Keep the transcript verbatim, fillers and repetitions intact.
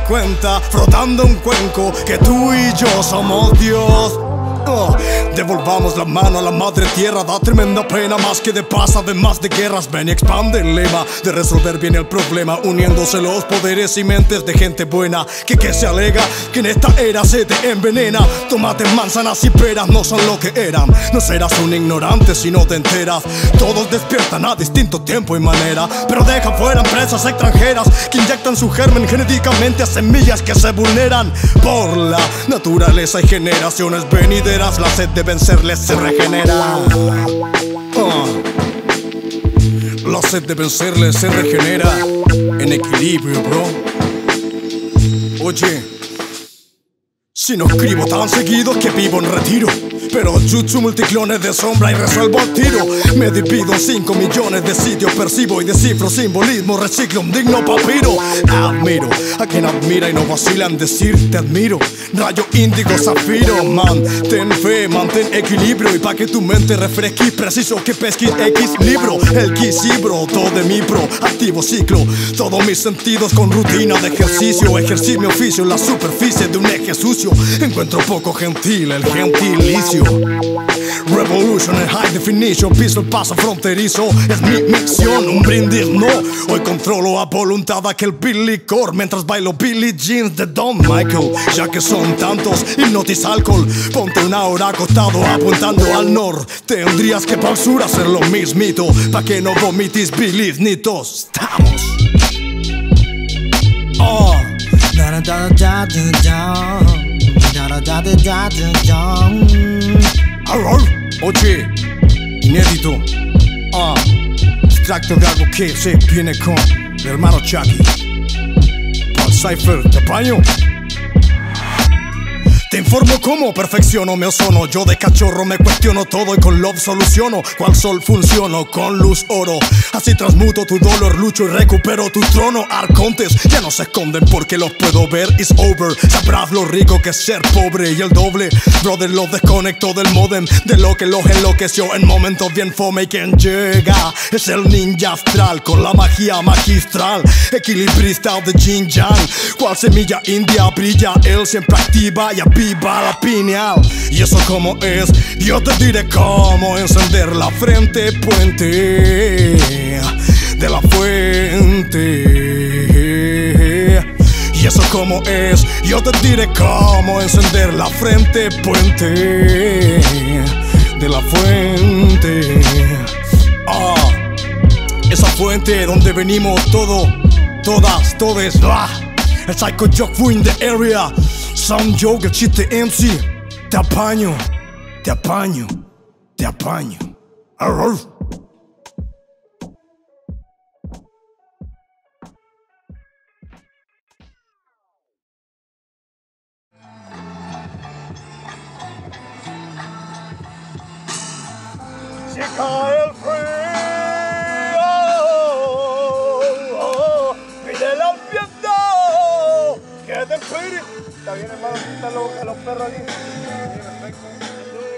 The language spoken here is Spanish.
cuenta, frotando un cuenco, que tú y yo somos Dios. Oh, devolvamos la mano a la madre tierra. Da tremenda pena, más que de paz, además de guerras. Ven y expande el lema de resolver bien el problema, uniéndose los poderes y mentes de gente buena. Que que se alega que en esta era se te envenena. Tomates, manzanas y peras no son lo que eran. No serás un ignorante si no te enteras. Todos despiertan a distinto tiempo y manera, pero dejan fuera empresas extranjeras que inyectan su germen genéticamente a semillas que se vulneran por la naturaleza y generaciones venideras. La sed de vencerles se regenera. uh. La sed de vencerles se regenera en equilibrio, bro. Oye, si no escribo tan seguido que vivo en retiro, pero jutsu multiclones de sombra y resuelvo al tiro. Me divido en cinco millones de sitios, percibo y descifro simbolismo, reciclo un digno papiro. Admiro a quien admira y no vacila en decir te admiro. Rayo índigo zafiro, mantén fe, mantén equilibrio. Y pa' que tu mente refresque, preciso que pesquis X libro. El quisibro, todo de mi pro, activo ciclo. Todos mis sentidos con rutina de ejercicio. Ejercí mi oficio en la superficie de un eje sucio. Encuentro poco gentil el gentilicio. Revolution en high definition, piso el paso fronterizo. Es mi misión, un brindis no. Hoy controlo a voluntad aquel licor mientras bailo Billie Jeans de Don Michael. Ya que son tantos, hipnotiza alcohol. Ponte una hora acostado apuntando al norte. Tendrías que pausar hacer lo mismito, pa' que no vomitis biliznitos. Estamos. Oh. Oye, inédito. Ah, extracto de algo que se viene con mi hermano Chucky. Paul Cypher, te apaño. Te informo cómo perfecciono mi ozono. Yo de cachorro me cuestiono todo y con love soluciono. Cual sol funciono con luz oro. Así transmuto tu dolor, lucho y recupero tu trono. Arcontes ya no se esconden porque los puedo ver. It's over, sabrás lo rico que es ser pobre y el doble. Brother, los desconecto del modem, de lo que los enloqueció en momentos bien fome. Y quien llega es el ninja astral con la magia magistral, equilibrista de Jin Yang. Cual semilla india brilla, él siempre activa y viva la pineal. Y eso como es, yo te diré cómo encender la frente puente de la fuente. Y eso como es, yo te diré cómo encender la frente puente de la fuente. Ah, esa fuente donde venimos todo, todas, todes. Ah, el Psycho Joke in the area. Sound Joke, el chiste M C. Te apaño, te apaño, te apaño. Arr. Se cae el frío, pídele al viento que te inspire. Está bien, hermano, quítalo a los perros aquí. Sí, perfecto.